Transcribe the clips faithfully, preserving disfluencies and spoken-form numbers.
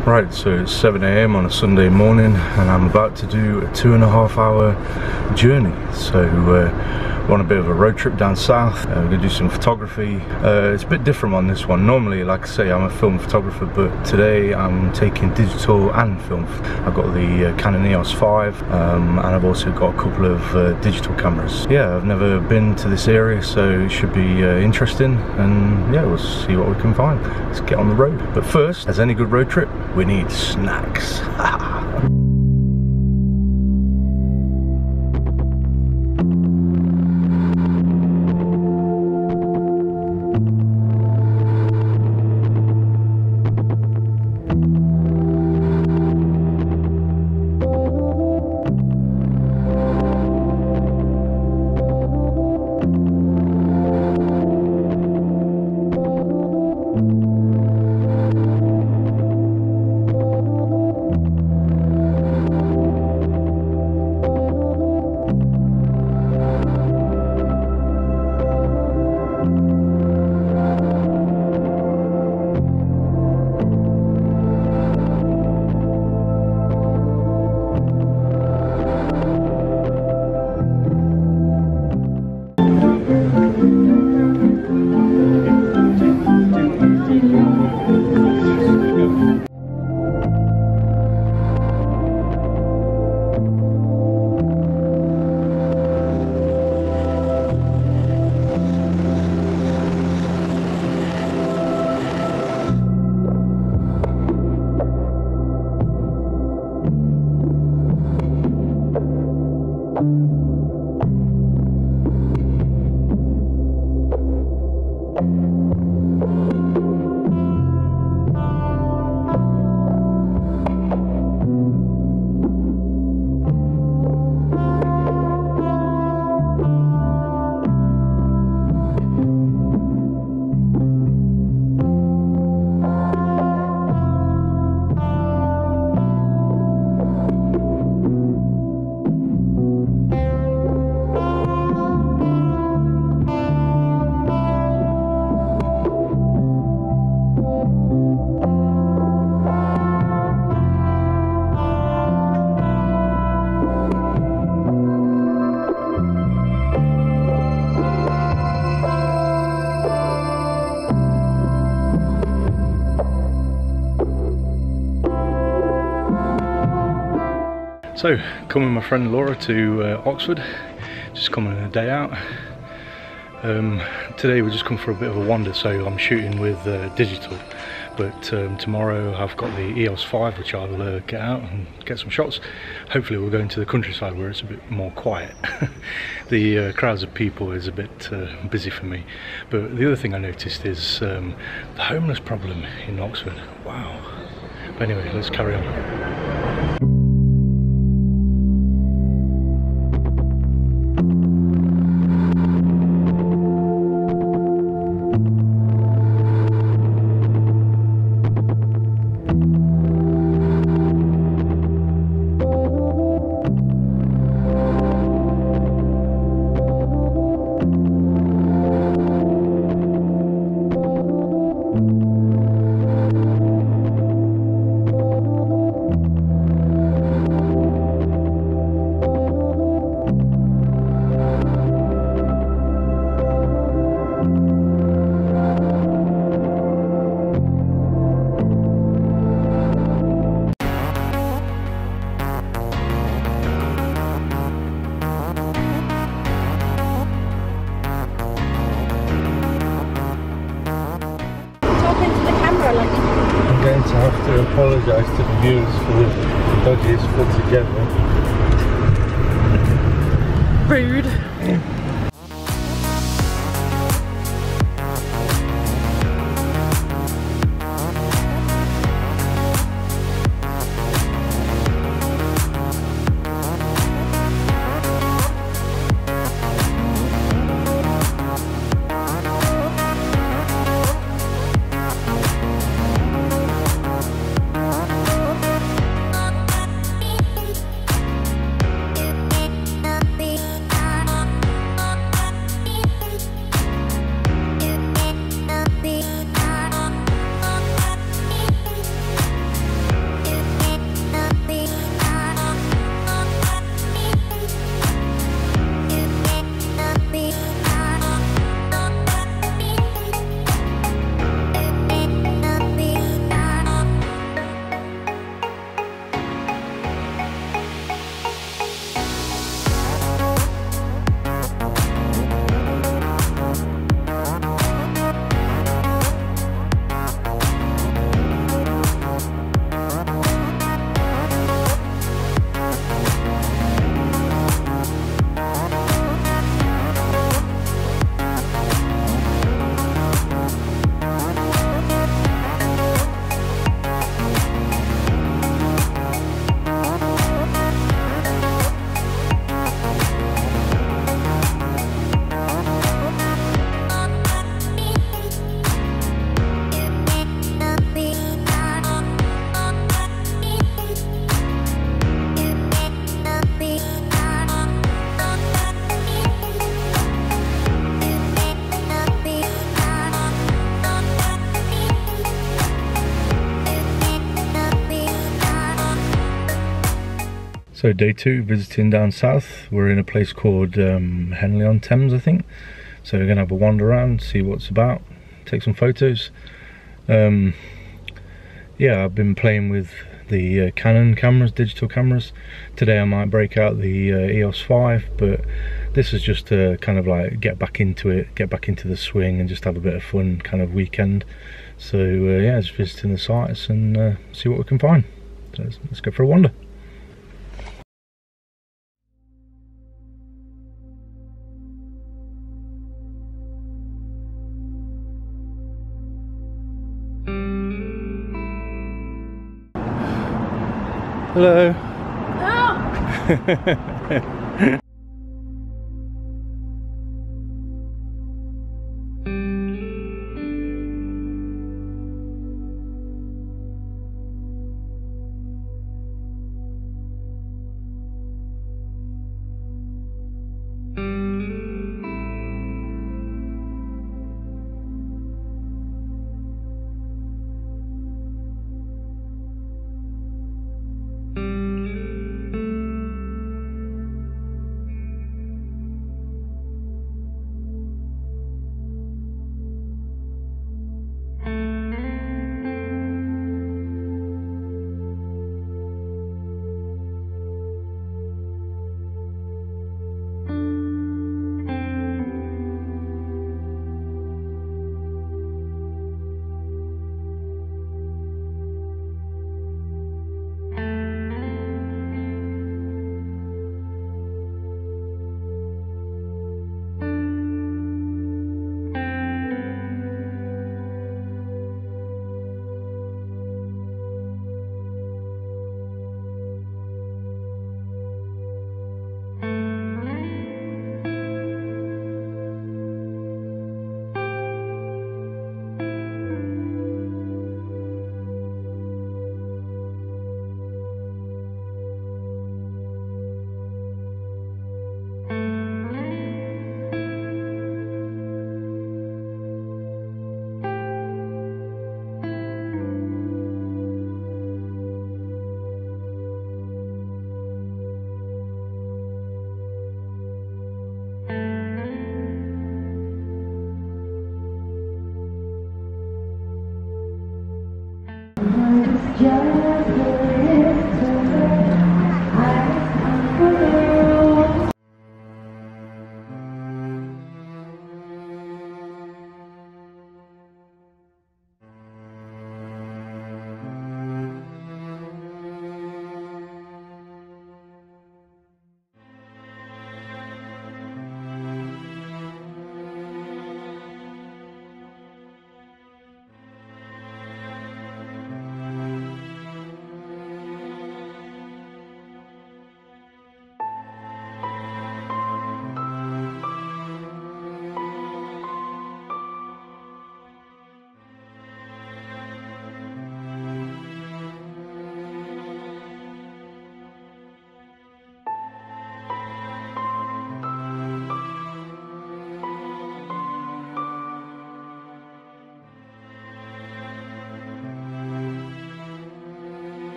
Right, so it's seven A M on a Sunday morning and I'm about to do a two and a half hour journey. So uh, we're on a bit of a road trip down south. Uh, we're going to do some photography. Uh, it's a bit different on this one. Normally, like I say, I'm a film photographer, but today I'm taking digital and film. I've got the uh, Canon E O S five um, and I've also got a couple of uh, digital cameras. Yeah, I've never been to this area, so it should be uh, interesting, and yeah, we'll see what we can find. Let's get on the road. But first, as any good road trip, we need snacks. So, come with my friend Laura to uh, Oxford, just coming on a day out. Um, today we just come for a bit of a wander, so I'm shooting with uh, digital, but um, tomorrow I've got the E O S five, which I'll uh, get out and get some shots. Hopefully we'll go into the countryside where it's a bit more quiet. The uh, crowds of people is a bit uh, busy for me. But the other thing I noticed is um, the homeless problem in Oxford. Wow. But anyway, let's carry on. I'm going to have to apologise to the viewers for the dodges put together. Rude. Yeah. So day two, visiting down south. We're in a place called um, Henley-on-Thames, I think. So we're gonna have a wander around, see what's about, take some photos. Um, yeah, I've been playing with the uh, Canon cameras, digital cameras. Today I might break out the uh, E O S five, but this is just to kind of like get back into it, get back into the swing and just have a bit of fun kind of weekend. So uh, yeah, just visiting the sites and uh, see what we can find. So let's, let's go for a wander. Hello. Oh.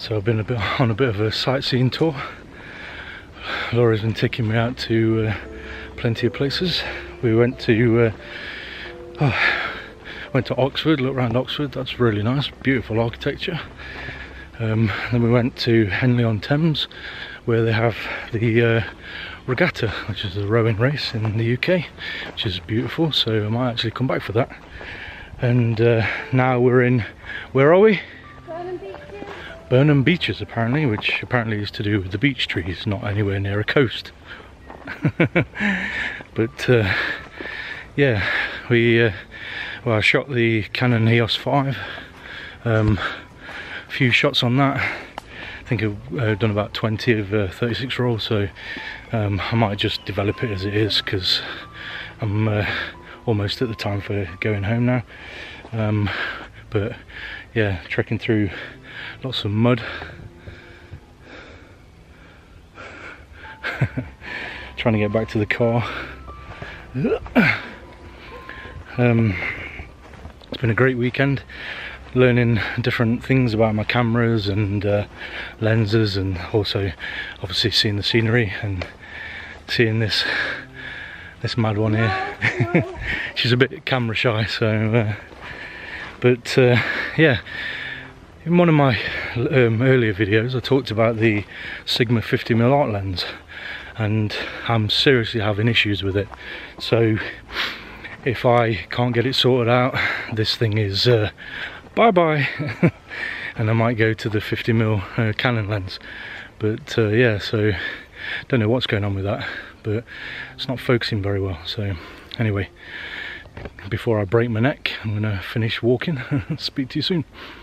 So I've been a bit on a bit of a sightseeing tour. Laura's been taking me out to uh, plenty of places. We went to uh, oh, went to Oxford, looked around Oxford. That's really nice, beautiful architecture. Um, then we went to Henley-on-Thames, where they have the uh, regatta, which is a rowing race in the U K, which is beautiful. So I might actually come back for that. And uh, now we're in, where are we? Burnham Beeches. Burnham Beeches, apparently, which apparently is to do with the beech trees, not anywhere near a coast. But uh, yeah, we uh, well, I shot the Canon E O S five. Um, a few shots on that. I think I've uh, done about twenty of uh, thirty-six raw, so um, I might just develop it as it is, because I'm uh, almost at the time for going home now. Um, but yeah, trekking through lots of mud. Trying to get back to the car. Um, it's been a great weekend, learning different things about my cameras and uh, lenses, and also obviously seeing the scenery and seeing this this mad one here. She's a bit camera shy, so uh, but uh, yeah, in one of my um, earlier videos I talked about the Sigma fifty millimeter art lens, and I'm seriously having issues with it. So if I can't get it sorted out, this thing is uh, bye bye. And I might go to the fifty millimeter uh, Canon lens. But uh, yeah, so don't know what's going on with that, but it's not focusing very well. So anyway, before I break my neck, I'm gonna finish walking. Speak to you soon.